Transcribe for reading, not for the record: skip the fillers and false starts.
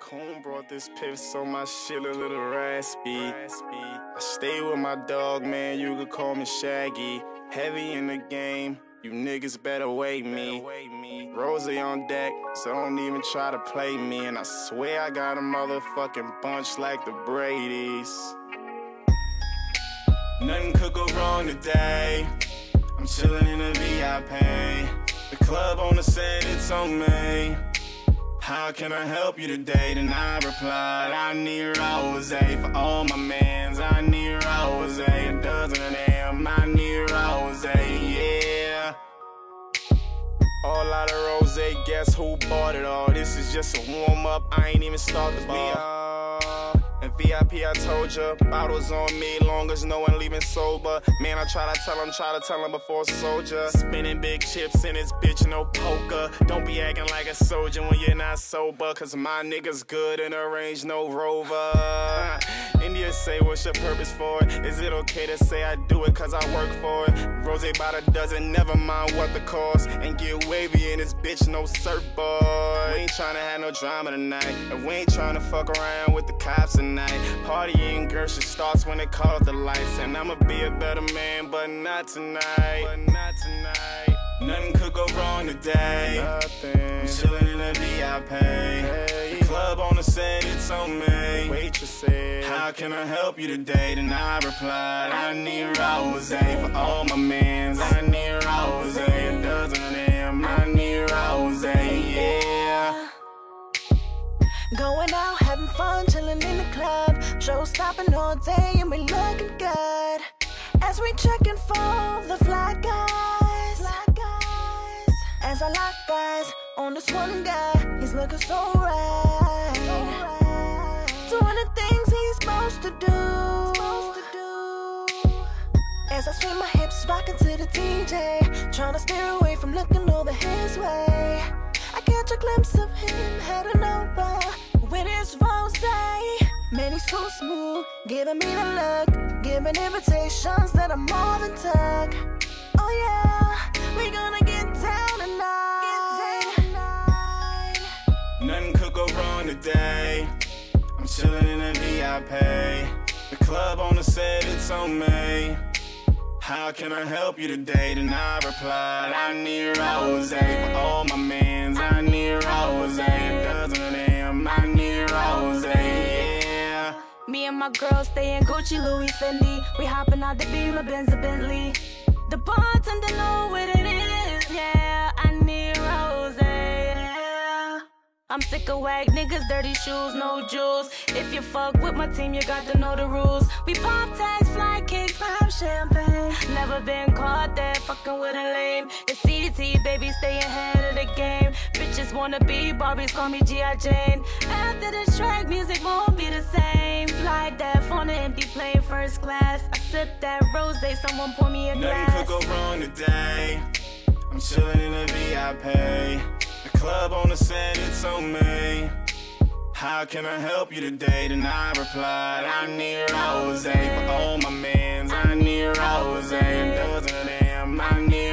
Coon brought this pip, so my shit a little raspy. I stay with my dog, man, you could call me Shaggy. Heavy in the game, you niggas better wait me. Rose on deck, so don't even try to play me. And I swear I got a motherfucking bunch like the Brady's. Nothing could go wrong today. I'm chillin' in the VIP. The club on the set, it's on me. How can I help you today? Then I replied, I need rose for all my mans. I need rose, a dozen of them. I need rose, yeah. All out of rose, guess who bought it all? This is just a warm up, I ain't even start the ball. And VIP, I told ya, bottles on me, long as no one leaving sober. Man, I try to tell him before soldier. Spinning big chips in this bitch, no poker. Don't be acting like a soldier when you're not sober, cause my niggas good in the range, no rover. India say, what's your purpose for it? Is it okay to say I do it cause I work for it? Rose by the dozen, never mind what the cost. And get wavy in this bitch, no surfboard. We ain't tryna have no drama tonight, and we ain't tryna fuck around with the cops tonight. Partying Gershon starts when they call up the lights. And I'ma be a better man, but not tonight. Nothing could go wrong today. I'm chillin' in the VIP. The club on the set, it's on me. Waitress said, how can I help you today? Then I replied, I need rose for all my mans. I need rose, a dozen of them. I need rose, yeah. Going out, having fun, chilling in the club. Show stopping all day and we looking good. As we checking for the fly guys. As I lock eyes on this one guy, he's looking so right. Doing the things he's supposed to do. As I swing my hips, rocking to the DJ, trying to steer away from looking over his way. I catch a glimpse of him heading over with his rose. Man, he's so smooth, giving me the look, giving invitations that I'm more than took. Oh yeah, we gonna get down tonight. Nothing could go wrong today. I'm chillin' in the VIP. The club on the set, it's on me. How can I help you today? Then I replied, I need rose for all my mans. I need rose, a dozen of them. I need rose, yeah. Me and my girls stay in Gucci, Louis, Fendi. We hopping out the Beamer, Benz, or Bentley. The bartender know what it is, yeah. I need rose, yeah. I'm sick of whack niggas, dirty shoes, no jewels. If you fuck with my team, you got to know the rules. We pop tags, fly kicks, pop champagne. Never been caught there, fucking with a lame. It's CDT, baby, stay ahead of the game. Bitches wanna be Barbies, call me G.I. Jane. After this track, music won't be the same. Fly deaf on the empty plane, first class. I sip that rose, someone pour me a glass. Nothing could go wrong today. I'm chillin' in the VIP. The club on the set, it's on me. How can I help you today? Then I replied, I need rose for all my mans. I need rose, a dozen of them. I need